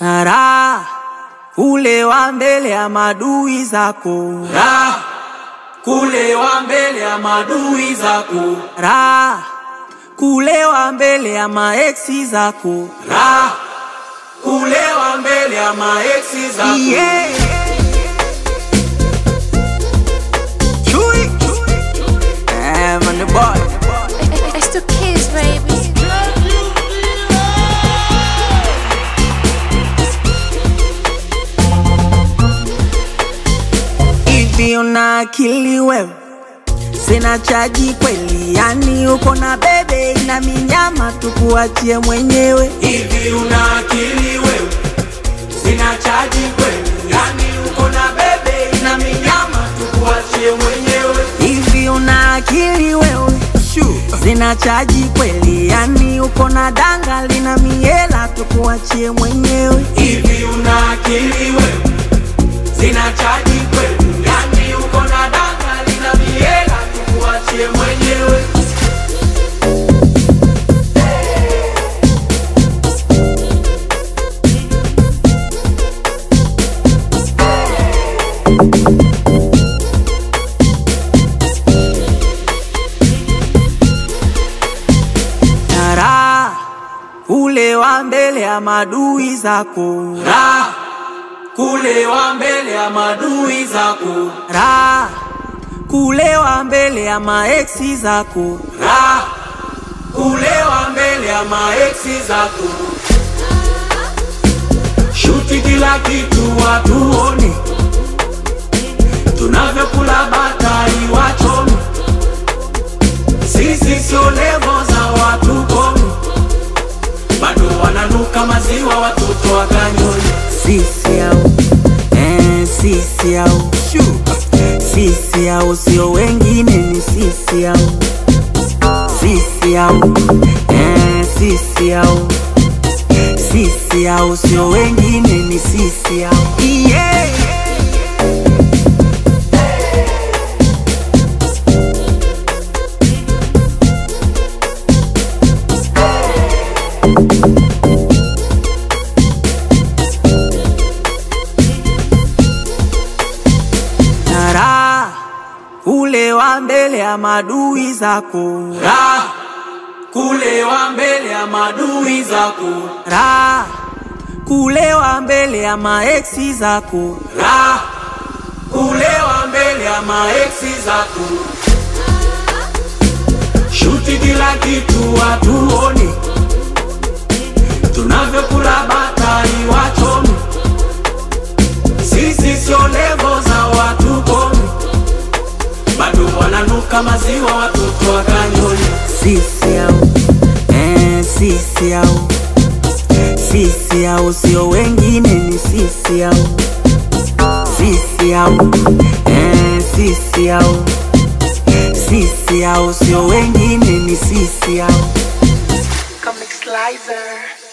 Raha kulewa mbele ya madui zako, raha kulewa mbele ya madui zako, raha kulewa mbele ya maeksi zako, raha kulewa mbele ya maeksi zako. yeah. Chui man the boy. It's the kids, baby. Hivi una akili wewe? Sina chaji kweli, yani uko na bebe ina minyama tukuachie mwenyewe. Hivi una akili wewe? Sina chaji kweli, yani uko na bebe ina minyama tukuachie mwenyewe. Hivi una akili wewe? Sina chaji kweli, yani uko na danga lina miela tukuachie mwenyewe. Hivi una akili wewe? Sina chaji kweli, yani uko na danga lina miela tukuachie mwenyewe. Raha kulewa mbele ya madui zako, Raha kulewa mbele ya madui zako, raha kulewa mbele ya maeksi zako, raha kulewa mbele ya maeksi zako. Shuti kila kitu watuone, tunavyokula batai wachome. Sisi sio levo za watu komi, bado wananuka maziwa watoto wa kanyoni. sisi au sisi au sisi au sio wengine, ni sisi au sisi au sisi au sisi au sio wengine, ni sisi au yeah. Raha kulewa mbele ya madui zako, Raha kulewa mbele ya madui zako, raha kulewa mbele ya maeksi zako, raha kulewa mbele ya maeksi zako. Shuti kila kitu watuone, tunavyokula batai wachome. Sisi sio levo za watu komi, bado wananuka maziwa watoto wa kanyoni. sisi au sisi au sisi au sio wengine, ni sisi au sisi au sisi au sisi au sio wengine, ni sisi au Comic Slicer.